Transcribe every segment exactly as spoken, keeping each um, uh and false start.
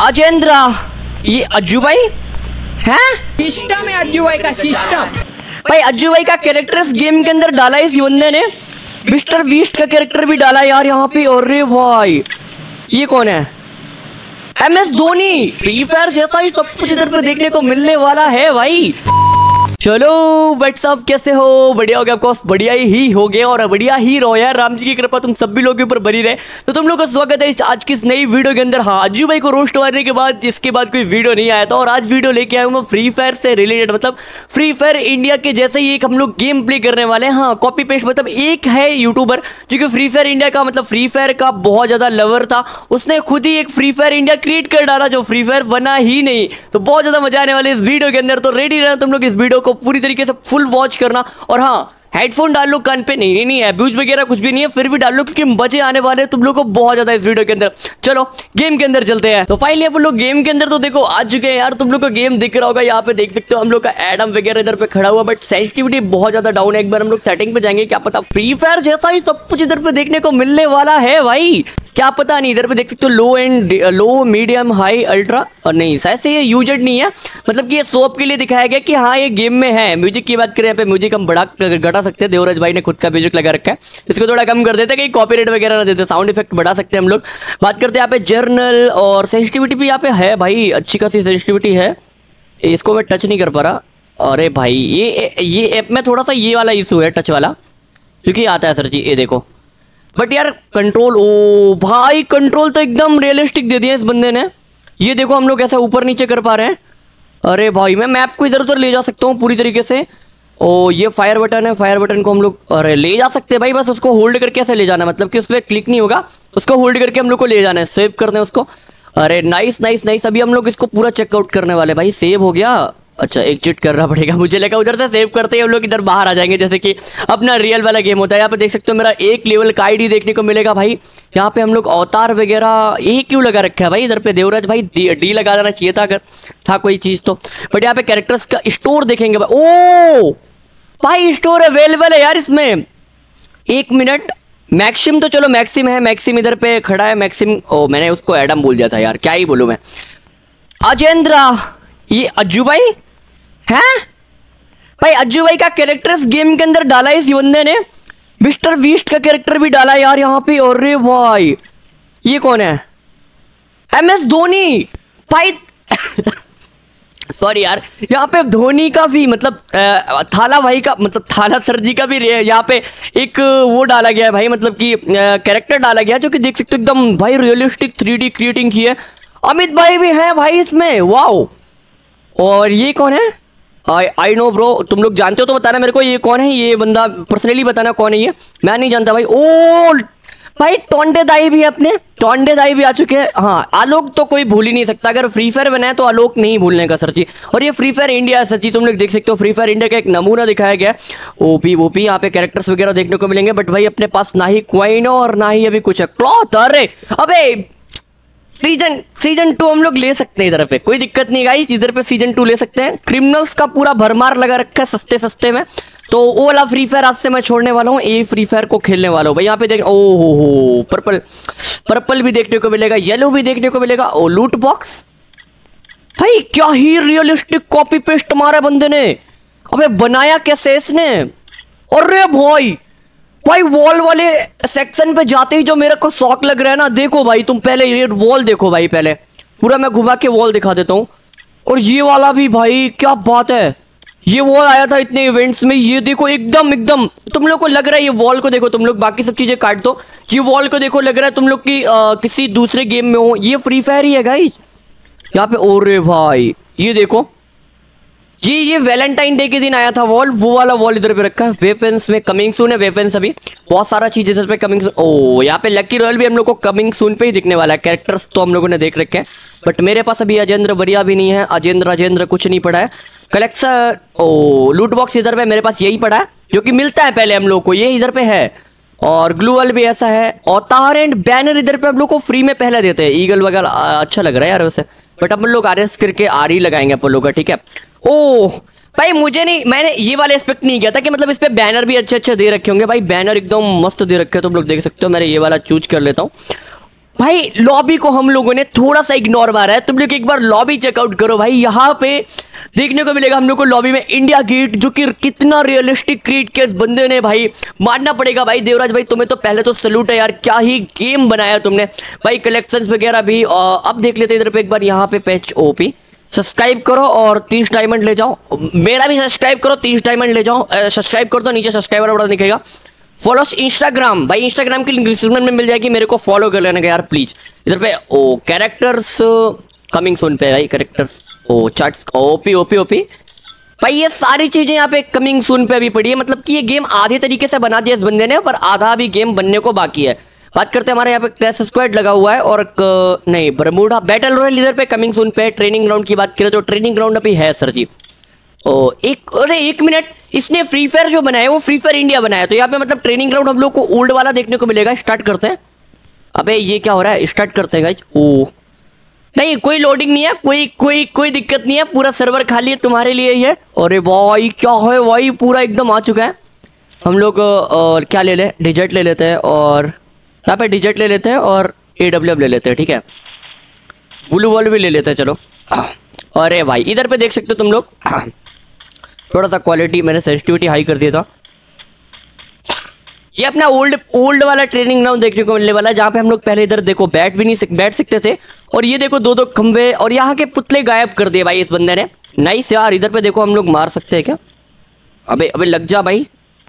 अजेंद्रा, ये अज्जू भाई है? सिस्टम है अज्जू भाई का सिस्टम। भाई अज्जू भाई का कैरेक्टर इस गेम के अंदर डाला है इस बंदे ने। मिस्टर बीस्ट का कैरेक्टर भी डाला यार यहाँ पे। अरे भाई ये कौन है? M S Dhoni. Free Fire जैसा ही सब कुछ इधर पे देखने को मिलने वाला है भाई। चलो व्हाट्सअप, कैसे हो? बढ़िया हो गया? ऑफकोर्स बढ़िया ही हो गया और बढ़िया ही रहो यार। राम जी की कृपा तुम सभी लोगों के ऊपर बनी रहे। तो तुम लोग का स्वागत है इस आज की इस नई वीडियो के अंदर। हाँ, अज्जू भाई को रोस्ट मारने के बाद इसके बाद कोई वीडियो नहीं आया था और आज वीडियो लेके आया हूँ मैं फ्री फायर से रिलेटेड। मतलब फ्री फायर इंडिया के जैसे ही एक हम लोग गेम प्ले करने वाले हैं। हाँ, कॉपी पेस्ट। मतलब एक है यूट्यूबर जो कि फ्री फायर इंडिया का मतलब फ्री फायर का बहुत ज्यादा लवर था, उसने खुद ही एक फ्री फायर इंडिया क्रिएट कर डाला जो फ्री फायर बना ही नहीं। तो बहुत ज्यादा मजा आने वाले इस वीडियो के अंदर। तो रेडी रहना तुम लोग इस वीडियो को पूरी तरीके से फुल वॉच करना। और हाँ, हेडफोन डाल लो कान पे। नहीं नहीं है अब्यूज वगैरह कुछ भी नहीं है, फिर भी डाल लो क्योंकि मजे आने वाले हैं तुम लोग को बहुत ज्यादा इस वीडियो के अंदर। चलो गेम के अंदर चलते हैं। तो फाइनली अपन लोग गेम के अंदर तो देखो आ चुके हैं यार। तुम लोग का गेम दिख रहा होगा, यहाँ पे देख सकते हो हम लोग का एडम वगैरह इधर पे खड़ा हुआ, बट सेंसिटिविटी बहुत ज्यादा डाउन है। एक बार हम लोग सेटिंग पे जाएंगे, क्या पता फ्री फायर जैसा ही सब कुछ इधर पे देखने को मिलने वाला है भाई। क्या पता नहीं। इधर पे देख सकते हो low and low, medium, high, ultra. और नहीं शायद से ये यूजेड नहीं है, मतलब कि ये सोप के लिए दिखाया गया कि हाँ ये गेम में है। म्यूजिक की बात करें, यहाँ पे म्यूजिक हम बड़ा घटा सकते हैं। देवराज भाई ने खुद का म्यूजिक लगा रखा है, इसको थोड़ा कम कर देते हैं कहीं कॉपीराइट वगैरह ना देते। साउंड इफेक्ट बढ़ा सकते हैं हम लोग। बात करते हैं यहाँ पे जर्नल और सेंसिटिविटी भी यहाँ पे है भाई, अच्छी खासी सेंसिटिविटी है। इसको मैं टच नहीं कर पा रहा। अरे भाई ये ये ऐप में थोड़ा सा ये वाला इशू है टच वाला, क्योंकि आता है सर जी ये देखो। बट यार कंट्रोल, ओ भाई कंट्रोल तो एकदम रियलिस्टिक दे दिया इस बंदे ने। ये देखो हम लोग ऐसा ऊपर नीचे कर पा रहे हैं। अरे भाई मैं मैप को इधर उधर ले जा सकता हूँ पूरी तरीके से। ओ ये फायर बटन है, फायर बटन को हम लोग अरे ले जा सकते हैं भाई। बस उसको होल्ड करके ऐसे ले जाना है, मतलब कि उस पर क्लिक नहीं होगा, उसको होल्ड करके हम लोग को ले जाना है। सेव करते हैं उसको। अरे नाइस नाइस नाइस। अभी हम लोग इसको पूरा चेकआउट करने वाले भाई। सेव हो गया। अच्छा एग्जिट करना पड़ेगा, मुझे लगा उधर से सेव करते ही हम लोग इधर बाहर आ जाएंगे जैसे कि अपना रियल वाला गेम होता है। यहाँ पे देख सकते हो मेरा एक लेवल का आईडी देखने को मिलेगा भाई। यहाँ पे हम लोग अवतार वगैरह ये क्यों लगा रखा है भाई इधर पे? देवराज भाई डी, डी लगा देना चाहिए था अगर था कोई चीज तो। बट यहाँ पे कैरेक्टर्स का स्टोर देखेंगे भाई। ओ भाई स्टोर अवेलेबल है यार इसमें। एक मिनट, मैक्सिम तो चलो मैक्सिम है, मैक्सिम इधर पे खड़ा है मैक्सिम। ओ मैंने उसको एडम बोल दिया था यार, क्या ही बोलूं मैं। अजेंद्रा, ये अज्जू भाई है? भाई अज्जू भाई का कैरेक्टर इस गेम के अंदर डाला है इस बंदे ने। मिस्टर बीस्ट का कैरेक्टर भी डाला है यार यहाँ पे। अरे भाई ये कौन है? एम एस धोनी भाई। सॉरी यार, यहाँ पे धोनी का भी मतलब आ, थाला भाई का मतलब थाला सर जी का भी यहाँ पे एक वो डाला गया है भाई, मतलब कि कैरेक्टर डाला गया है जो कि देख सकते हो एकदम भाई रियलिस्टिक थ्री डी क्रिएटिंग की है। अमित भाई भी है भाई इसमें, वाओ। और ये कौन है? आई आई नो ब्रो, तुम लोग जानते हो तो बताना मेरे को ये कौन है। ये बंदा पर्सनली बताना कौन है ये, मैं नहीं जानता भाई। ओ भाई टोंडे दाई भी है अपने, टोंडे दाई भी आ चुके हैं। हाँ आलोक तो कोई भूल ही नहीं सकता, अगर फ्री फायर बनाए तो आलोक नहीं भूलने का सर जी। और ये फ्री फायर इंडिया है सर जी, तुम लोग देख सकते हो फ्री फायर इंडिया का एक नमूना दिखाया गया है। ओपी ओपी यहाँ पे कैरेक्टर्स वगैरह देखने को मिलेंगे। बट भाई अपने पास ना ही क्वाइन और ना ही अभी कुछ है क्लॉथ। अरे अबे सीजन सीजन टू हम लोग ले सकते हैं इधर पे, कोई दिक्कत नहीं गाइस, इधर पे सीजन टू ले सकते हैं। क्रिमिनल्स का पूरा भरमार लगा रखा है सस्ते सस्ते में। तो वो वाला फ्री फायर आज से मैं छोड़ने वाला हूँ, ये फ्री फायर को खेलने वाला हूँ भाई। यहाँ पे देख, ओ हो हो पर्पल पर्पल भी देखने को मिलेगा, येलो भी देखने को मिलेगा। ओ लूट बॉक्स भाई, क्या ही रियलिस्टिक कॉपी पेस्ट मारा बंदे ने। अबे बनाया कैसे इसने? अरे भाई भाई वॉल वाले सेक्शन पे जाते ही जो मेरे को शौक लग रहा है ना, देखो भाई तुम पहले ये वॉल देखो भाई, पहले पूरा मैं घुमा के वॉल दिखा देता हूँ। और ये वाला भी भाई क्या बात है, ये वॉल आया था इतने इवेंट्स में। ये देखो एकदम एकदम तुम लोग को लग रहा है, ये वॉल को देखो तुम लोग, बाकी सब चीजें काट दो, ये वॉल को देखो लग रहा है तुम लोग की आ, किसी दूसरे गेम में हो। ये फ्री फायर ही है गाइस यहाँ पे। ओरे भाई ये देखो, ये ये वैलेंटाइन डे के दिन आया था वॉल, वो वाला वॉल इधर पे रखा है। वेफेंस में कमिंग सून है, वेफेंस अभी बहुत सारा चीज इधर पे कमिंग सून। ओ यहाँ पे लकी रॉयल भी हम लोग को कमिंग सून पे ही दिखने वाला है। कैरेक्टर्स तो हम लोगों ने देख रखे हैं, बट मेरे पास अभी अजेंद्र वरिया भी नहीं है, अजेंद्र अजेंद्र कुछ नहीं पड़ा है। कलेक्शन, ओ लूट बॉक्स इधर पे मेरे पास यही पड़ा है जो कि मिलता है पहले हम लोग को, ये इधर पे है। और ग्लूवल भी ऐसा है। अवतार एंड बैनर इधर पे हम लोग को फ्री में पहले देते हैं। ईगल वगैरह अच्छा लग रहा है यार वैसे, बट अपन लोग आर एस करके आर ही लगाएंगे अपन लोग का, ठीक है। ओह भाई मुझे नहीं, मैंने ये वाला एक्सपेक्ट नहीं किया था कि मतलब इस पे बैनर भी अच्छे अच्छे दे रखे होंगे भाई। बैनर एकदम मस्त दे रखे हैं, तुम लोग देख सकते हो। मैंने ये वाला चूज कर लेता हूँ। भाई लॉबी को हम लोगों ने थोड़ा सा इग्नोर मारा है, तुम लोग एक बार लॉबी चेकआउट करो भाई। यहाँ पे देखने को मिलेगा हम लोग को लॉबी में इंडिया गेट, जो कि कितना रियलिस्टिक क्रिएट किया इस बंदे ने भाई, मानना पड़ेगा भाई देवराज भाई, तुम्हें तो पहले तो सलूट है यार, क्या ही गेम बनाया तुमने भाई, कलेक्शंस वगैरह भी। और अब देख लेते इधर पे एक बार, यहाँ पे पैच ओपी, सब्सक्राइब करो और तीस डायमंड ले जाओ, मेरा भी सब्सक्राइब करो, तीस डायमंड ले जाओ, सब्सक्राइब कर दो, नीचे सब्सक्राइबर बड़ा दिखेगा। फॉलो इंस्टाग्राम भाई, इंस्टाग्राम की लिंक डिस्क्रिप्शन में मिल जाएगी, मेरे को फॉलो कर लेना यार प्लीज। इधर पे ओ कैरेक्टर्स कमिंग सून पे भाई, कैरेक्टर्स ओ चार्ट्स ओपी ओपी ओपी भाई, ये सारी चीजें यहाँ पे कमिंग सून पे अभी पड़ी है, मतलब कि ये गेम आधे तरीके से बना दिया इस बंदे ने, पर आधा भी गेम बनने को बाकी है। बात करते हैं हमारे यहाँ पे क्लैश स्क्वाड लगा हुआ है, और क, नहीं बरमूडा बैटल रॉयल इधर पे कमिंग सून पे। ट्रेनिंग ग्राउंड की बात करें तो ट्रेनिंग ग्राउंड अभी है सर जी। ओ एक अरे एक मिनट, इसने फ्री फायर जो बनाया है वो फ्री फायर इंडिया बनाया है, तो यहाँ पे मतलब ट्रेनिंग ग्राउंड हम लोग को ओल्ड वाला देखने को मिलेगा। स्टार्ट करते हैं। अबे ये क्या हो रहा है, स्टार्ट करते हैं गाइस। ओ नहीं कोई लोडिंग नहीं है, कोई कोई कोई दिक्कत नहीं है, पूरा सर्वर खाली है तुम्हारे लिए ही है। अरे भाई क्या है भाई, पूरा एकदम आ चुका है। हम लोग और क्या ले ले, डिजेट ले लेते हैं, और यहाँ पे डिजेट ले लेते हैं और ए डब्ल्यू एम ले लेते हैं, ठीक है। ब्लू वॉल भी ले लेते हैं चलो। अरे भाई इधर पे देख सकते हो तुम लोग, थोड़ा सा क्वालिटी मैंने सेंसिटिविटी हाई कर दिया था। ये अपना ओल्ड ओल्ड वाला ट्रेनिंग ग्राउंड देखने को मिलने वाला है, जहाँ पे हम लोग पहले इधर देखो बैठ भी नहीं बैठ सकते थे, और ये देखो दो दो खंबे और यहाँ के पुतले गायब कर दिए भाई इस बंदे ने। नाइस यार, इधर पे देखो हम लोग मार सकते हैं क्या? अबे अबे लग जा भाई।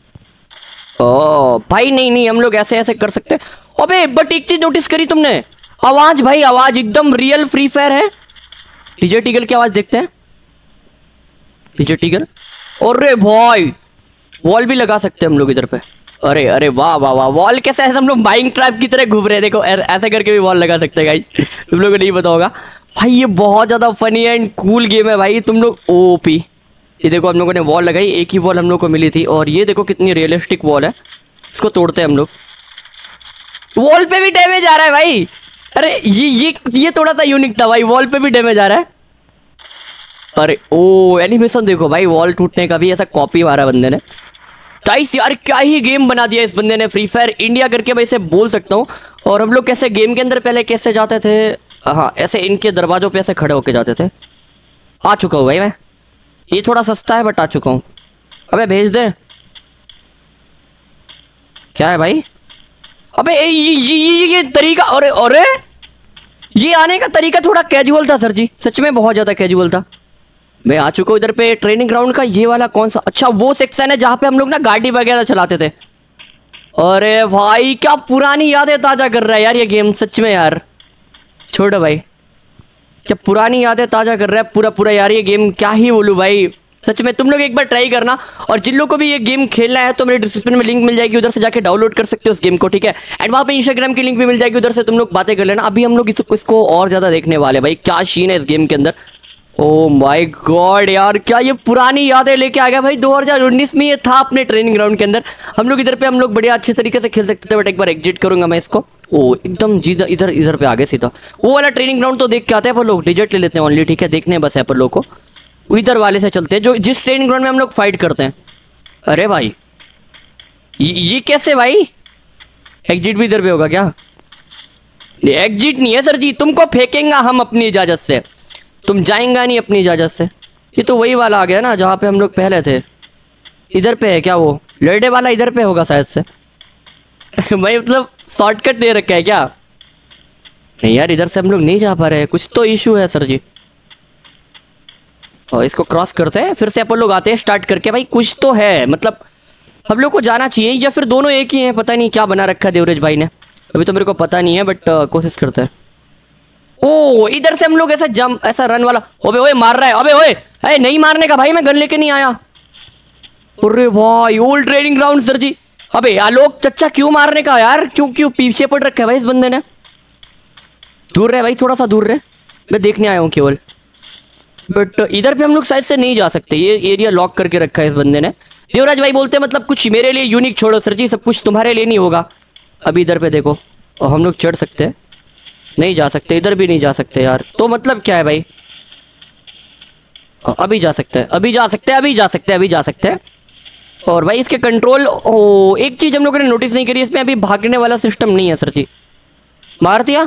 ओ भाई नहीं नहीं, हम लोग ऐसे ऐसे कर सकते हैं। अबे बट एक चीज नोटिस करी तुमने, आवाज भाई आवाज एकदम रियल फ्री फायर है। डीजे टीगल की आवाज देखते हैं, डीजे टीगल। अरे भाई वॉल भी लगा सकते हैं हम लोग इधर पे। अरे अरे वाह वाह वाह, वॉल कैसे है, हम लोग माइंड ट्रैप की तरह घूम रहे हैं। देखो ऐसे करके भी वॉल लगा सकते हैं गाइस, तुम लोगों को नहीं पता होगा भाई, ये बहुत ज्यादा फनी एंड कूल गेम है भाई। तुम लोग ओपी, ये देखो हम लोगों ने वॉल लगाई, एक ही वॉल हम लोग को मिली थी, और ये देखो कितनी रियलिस्टिक वॉल है। इसको तोड़ते हैं हम लोग, वॉल पे भी डैमेज आ रहा है भाई। अरे ये ये ये थोड़ा सा यूनिक था भाई, वॉल पे भी डैमेज आ रहा है। अरे ओ एनिमेशन देखो भाई, वॉल टूटने का भी ऐसा कॉपी मारा बंदे ने। गाइस यार क्या ही गेम बना दिया इस बंदे ने, फ्री फायर इंडिया करके मैं इसे बोल सकता हूँ। और हम लोग कैसे गेम के अंदर पहले कैसे जाते थे, हाँ ऐसे इनके दरवाजों पे ऐसे खड़े होके जाते थे। आ चुका हूँ भाई मैं, ये थोड़ा सस्ता है बट आ चुका हूँ। अबे भेज दे, क्या है भाई? अबे ये ये ये, ये तरीका, अरे अरे ये आने का तरीका थोड़ा कैजुअल था सर जी, सच में बहुत ज्यादा कैजुअल था। मैं आ चुका हूँ इधर पे ट्रेनिंग ग्राउंड का। ये वाला कौन सा, अच्छा वो सेक्शन है जहाँ पे हम लोग ना गाड़ी वगैरह चलाते थे। अरे भाई क्या पुरानी यादें ताजा कर रहा है यार ये गेम, सच में यार छोड़ो भाई, क्या पुरानी यादें ताजा कर रहा है पूरा पूरा यार ये गेम, क्या ही बोलूँ भाई सच में। तुम लोग एक बार ट्राई करना, और जिन लोगों को भी ये गेम खेलना है तो मेरे डिस्क्रिप्शन में लिंक मिल जाएगी, उधर से जाके डाउनलोड कर सकते हो उस गेम को, ठीक है। एंड वहाँ पे इंस्टाग्राम की लिंक भी मिल जाएगी, उधर से तुम लोग बातें कर लेना। अभी हम लोग इसको इसको और ज़्यादा देखने वाले भाई, क्या सीन है इस गेम के अंदर। ओ माय गॉड यार, क्या ये पुरानी यादें लेके आ गया भाई। दो हज़ार उन्नीस में ये था अपने ट्रेनिंग ग्राउंड के अंदर, हम लोग इधर पे हम लोग बढ़िया अच्छे तरीके से खेल सकते थे। बट एक बार एग्जिट करूंगा मैं इसको। ओ एकदम जी इधर इधर पे आ गए सीधा, वो वाला ट्रेनिंग ग्राउंड तो देख के आते हैं पर लोग, डिजेट ले लेते हैं ओनली, ठीक है। देखने बस है पर लोग को, इधर वाले से चलते हैं जो जिस ट्रेनिंग ग्राउंड में हम लोग फाइट करते हैं। अरे भाई ये, ये कैसे भाई, एग्जिट भी इधर पे होगा क्या? एग्जिट नहीं है सर जी, तुमको फेंकेंगा हम अपनी इजाजत से, तुम जाएंगा नहीं अपनी इजाजत से। ये तो वही वाला आ गया ना जहाँ पे हम लोग पहले थे। इधर पे है क्या वो लड़े वाला, इधर पे होगा शायद से। भाई मतलब शॉर्टकट दे रखा है क्या? नहीं यार इधर से हम लोग नहीं जा पा रहे हैं, कुछ तो इशू है सर जी। और इसको क्रॉस करते हैं, फिर से अपन लोग आते हैं स्टार्ट करके। भाई कुछ तो है, मतलब हम लोग को जाना चाहिए, या फिर दोनों एक ही हैं, पता नहीं क्या बना रखा है देवराज भाई ने, अभी तो मेरे को पता नहीं है, बट uh, कोशिश करते हैं। ओ इधर से हम लोग ऐसा जम ऐसा रन वाला, ओबे ओए मार रहा है, अबे ओए अरे नहीं मारने का भाई, मैं गन लेके नहीं आया। अरे भाई ओल्ड ट्रेनिंग ग्राउंड सर जी। अबे आलोक चच्चा क्यों मारने का यार, क्यों क्यों पीछे पड़ रखा है भाई इस बंदे ने। दूर रहे भाई, थोड़ा सा दूर रहे, मैं देखने आया हूँ केवल। बट इधर पे हम लोग शायद से नहीं जा सकते, ये एरिया लॉक करके रखा है इस बंदे ने। देवराज भाई बोलते हैं मतलब कुछ मेरे लिए यूनिक छोड़ो सर जी, सब कुछ तुम्हारे लिए नहीं होगा। अभी इधर पे देखो, और हम लोग चढ़ सकते हैं, नहीं जा सकते, इधर भी नहीं जा सकते यार, तो मतलब क्या है भाई। अभी जा सकते हैं, अभी जा सकते हैं, अभी जा सकते हैं, अभी जा सकते हैं। और भाई इसके कंट्रोल, ओ एक चीज़ हम लोगों ने नोटिस नहीं करी, इसमें अभी भागने वाला सिस्टम नहीं है सर जी। मार दिया।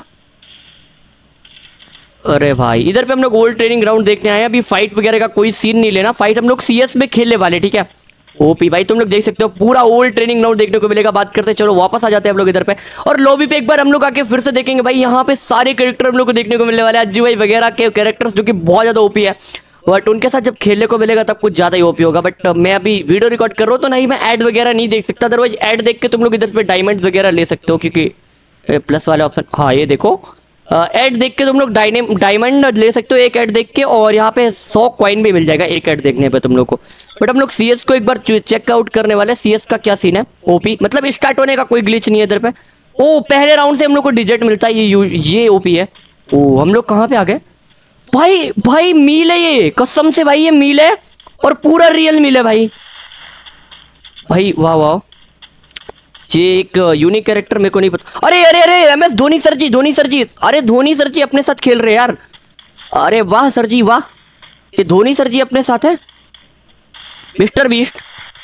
अरे भाई इधर पे हम लोग ओल्ड ट्रेनिंग ग्राउंड देखने आए हैं। अभी फाइट वगैरह का कोई सीन नहीं लेना, फाइट हम लोग सीएस में खेलने वाले, ठीक है। ओपी भाई तुम लोग देख सकते हो पूरा ओल्ड ट्रेनिंग ग्राउंड देखने को मिलेगा। बात करते चलो वापस आ जाते हैं हम लोग इधर पे, और लॉबी पे एक बार हम लोग आके फिर से देखेंगे भाई। यहाँ पे सारे कैरेक्टर हम लोग को देखने को मिलने वाले हैं, अज्जू भाई वगैरह के कैरेक्टर्स जो कि बहुत ज्यादा ओपी है, बट उनके साथ जब खेलने को मिलेगा तब कुछ ज्यादा ही ओपी होगा। बट मैं अभी वीडियो रिकॉर्ड कर रहा हूँ तो नहीं मैं ऐड वगैरह नहीं देख सकता, अदरवाइज ऐड देख के तुम लोग इधर पे डायमंड वगैरह ले सकते हो, क्योंकि प्लस वाले ऑप्शन, हाँ ये देखो ऐड देख के तुम लोग डायमंड ले सकते हो एक ऐड देख के, और यहाँ पे सौ कॉइन भी मिल जाएगा एक ऐड देखने पे तुम लोग को। बट हम लोग सीएस को एक बार चेकआउट करने वाले, सीएस का क्या सीन है। ओपी मतलब स्टार्ट होने का कोई ग्लिच नहीं है इधर पे। ओ पहले राउंड से हम लोग को डिजिट मिलता है, ये ये ओपी है। ओ हम लोग कहाँ पे आ गए भाई? भाई मील है ये, कसम से भाई ये मील है, और पूरा रियल मील है भाई। भाई वाह वाह, ये एक यूनिक कैरेक्टर मेरे को नहीं पता। अरे अरे अरे एम एस धोनी सर जी, धोनी सर जी, अरे धोनी सर जी अपने साथ खेल रहे हैं यार। अरे वाह सर जी वाह, ये धोनी सर जी अपने साथ है। मिस्टर बीस्ट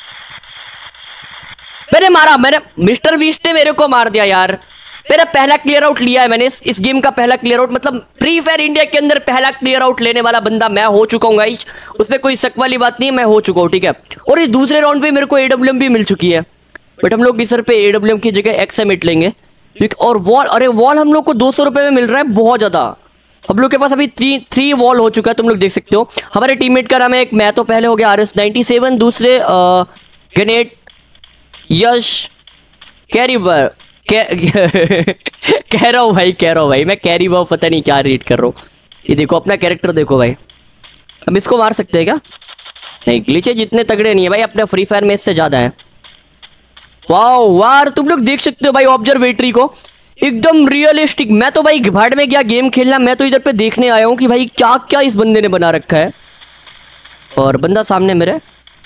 मैंने मारा, मैंने मिस्टर बीस्ट ने मेरे को मार दिया यार। मेरा पहला क्लियर आउट लिया है मैंने इस, इस गेम का पहला क्लियर आउट, मतलब फ्री फायर इंडिया के अंदर पहला क्लियर आउट लेने वाला बंदा मैं हो चुका हूँ गाइस, उसमें कोई शक वाली बात नहीं है, मैं हो चुका हूँ, ठीक है। और इस दूसरे राउंड पे मेरे को एडब्ल्यूएम भी मिल चुकी है, बट हम लोग इस सर पे एडब्ल्यूएम की जगह एक्सएमिट लेंगे। और वॉल, अरे वॉल हम लोग को दो सौ रुपए में मिल रहा है, बहुत ज्यादा। हम लोग के पास अभी थ्री थ्री वॉल हो चुका है, तुम लोग देख सकते हो। हमारे टीममेट का नाम है, एक मैं तो पहले हो गया आर एस नाइनटी सेवन, दूसरे गनेट, यश, कैरीवर, कह रहा हूँ भाई कह रहा हूँ भाई मैं कैरी वो पता नहीं क्या रीड कर रहा हूँ। ये देखो अपना कैरेक्टर देखो भाई, हम इसको मार सकते हैं क्या? नहीं, ग्लिचेज जितने तगड़े नहीं है भाई, अपने फ्री फायर में इससे ज्यादा है। वाह वाह तुम लोग देख सकते हो भाई ऑब्जर्वेटरी को, एकदम रियलिस्टिक। मैं तो भाई भाड़ में गया गेम खेलना, मैं तो इधर पे देखने आया हूँ कि भाई क्या क्या इस बंदे ने बना रखा है। और बंदा सामने मेरे,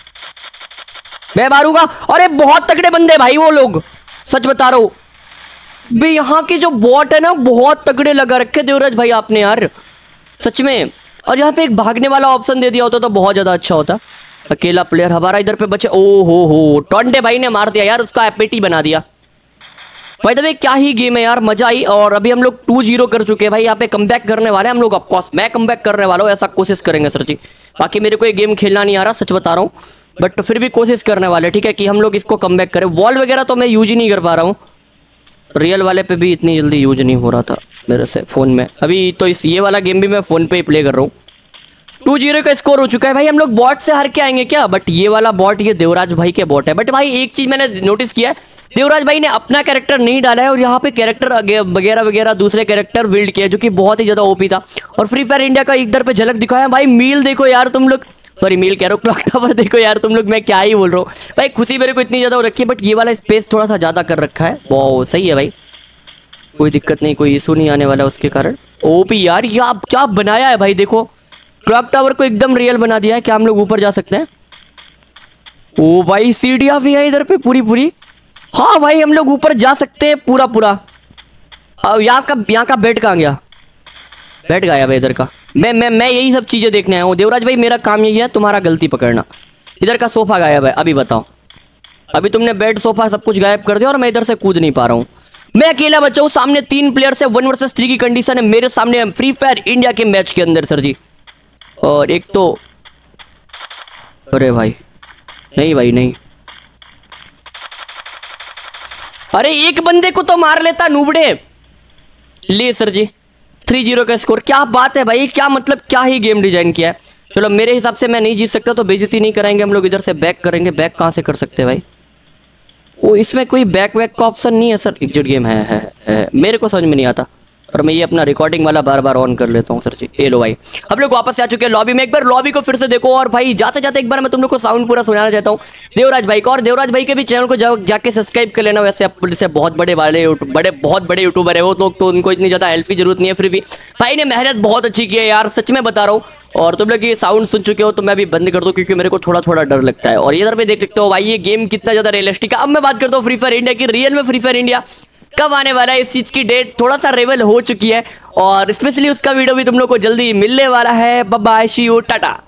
मैं मारूंगा। अरे बहुत तगड़े बंदे भाई वो लोग, सच बता रहा हूँ भाई। यहाँ के जो बॉट है ना बहुत तगड़े लगा रखे देवराज भाई आपने यार, सच में। और यहाँ पे एक भागने वाला ऑप्शन दे दिया होता तो बहुत ज्यादा अच्छा होता। अकेला प्लेयर हमारा इधर पे बचे। ओ हो हो टॉन्टे भाई ने मार दिया यार, उसका एपेटी बना दिया भाई। तब क्या ही गेम है यार, मजा आई। और अभी हम लोग टू जीरो कर चुके हैं भाई, यहाँ पे कमबैक करने वाले हैं हम लोग। ऑफकोर्स मैं कमबैक करने वाला हूँ, ऐसा कोशिश करेंगे सर जी। बाकी मेरे को ये गेम खेलना नहीं आ रहा, सच बता रहा हूँ, बट फिर भी कोशिश करने वाले, ठीक है, कि हम लोग इसको कमबैक करें। वॉल वगैरह तो मैं यूज ही नहीं कर पा रहा हूँ, रियल वाले पे भी इतनी जल्दी यूज नहीं हो रहा था मेरे से फोन में। अभी तो इस ये वाला गेम भी मैं फोन पे ही प्ले कर रहा हूँ। टू जीरो का स्कोर हो चुका है भाई। हम लोग बॉट से हार के आएंगे क्या? बट ये वाला बॉट ये देवराज भाई के बॉट है। बट भाई एक चीज मैंने नोटिस किया है, देवराज भाई ने अपना कैरेक्टर नहीं डाला है, और यहाँ पे कैरेक्टर वगैरह वगैरह दूसरे कैरेक्टर बिल्ड किया, जो कि बहुत ही ज्यादा ओपी था। और फ्री फायर इंडिया का इधर पे झलक दिखाया भाई। मील देखो यार तुम लोग, सॉरी मील कह रहा हूँ, क्लॉक टावर देखो यार तुम लोग, मैं क्या ही बोल रहा हूँ भाई। खुशी मेरे को इतनी ज्यादा हो रखी है, बट ये वाला स्पेस थोड़ा सा ज्यादा कर रखा है। बहुत सही है भाई, कोई दिक्कत नहीं, कोई इशू नहीं आने वाला उसके कारण। ओपी यार ये आप क्या बनाया है भाई, देखो क्लॉक टावर को एकदम रियल बना दिया है। क्या हम लोग ऊपर जा सकते हैं? ओ भाई सीढ़ियां भी है इधर पे पूरी पूरी। हाँ भाई हम लोग ऊपर जा सकते हैं पूरा पूरा। अब यहाँ का यहाँ का बेड कहाँ गया? बैठ गया भाई इधर का। मैं मैं मैं यही सब चीजें देखने आया हूँ देवराज भाई, मेरा काम यही है, तुम्हारा गलती पकड़ना। इधर का सोफा गायब है, अभी बताओ। अभी तुमने बेड सोफा सब कुछ गायब कर दिया, और मैं इधर से कूद नहीं पा रहा हूँ। मैं अकेला बचा हूँ, सामने तीन प्लेयर से वन वर्सेस थ्री की कंडीशन है मेरे सामने फ्री फायर इंडिया के मैच के अंदर सर जी। और एक तो अरे भाई नहीं भाई नहीं, अरे एक बंदे को तो मार लेता नूबड़े। ले सर जी थ्री जीरो का स्कोर, क्या बात है भाई, क्या मतलब क्या ही गेम डिजाइन किया है। चलो मेरे हिसाब से मैं नहीं जीत सकता, तो बेइज्जती नहीं कराएंगे हम लोग, इधर से बैक करेंगे। बैक कहाँ से कर सकते हैं भाई? वो इसमें कोई बैक वैक का ऑप्शन नहीं है सर। एग्जिट गेम है, है, है मेरे को समझ में नहीं आता, और मैं ये अपना रिकॉर्डिंग वाला बार बार ऑन कर लेता हूँ सर जी। ए लो भाई हम लोग वापस आ चुके हैं लॉबी में। एक बार लॉबी को फिर से देखो, और भाई जाते जाते एक बार मैं तुम लोग को साउंड पूरा सुनाना चाहता हूँ देवराज भाई को। और देवराज भाई के भी चैनल को जा, जाके सब्सक्राइब कर लेना। वैसे आप से बहुत बड़े वाले बड़े बहुत बड़े यूट्यूबर है वो लोग, तो उनको इतनी ज्यादा हेल्प की जरूरत नहीं है। फिर भी भाई ने मेहनत बहुत अच्छी की है यार, सच में बता रहा हूँ। और तुम लोग ये साउंड सुन चुके हो तो मैं भी बंद कर दूं, क्योंकि मेरे को थोड़ा थोड़ा डर लगता है। और इधर पे देख सकते हो भाई ये गेम कितना ज्यादा रियलिस्टिक है। अब मैं बात करता हूँ फ्री फायर इंडिया की। रियल में फ्री फायर इंडिया कब आने वाला है, इस चीज की डेट थोड़ा सा रिवील हो चुकी है, और स्पेशली उसका वीडियो भी तुम लोग को जल्दी मिलने वाला है। Bye bye, see you, Tata.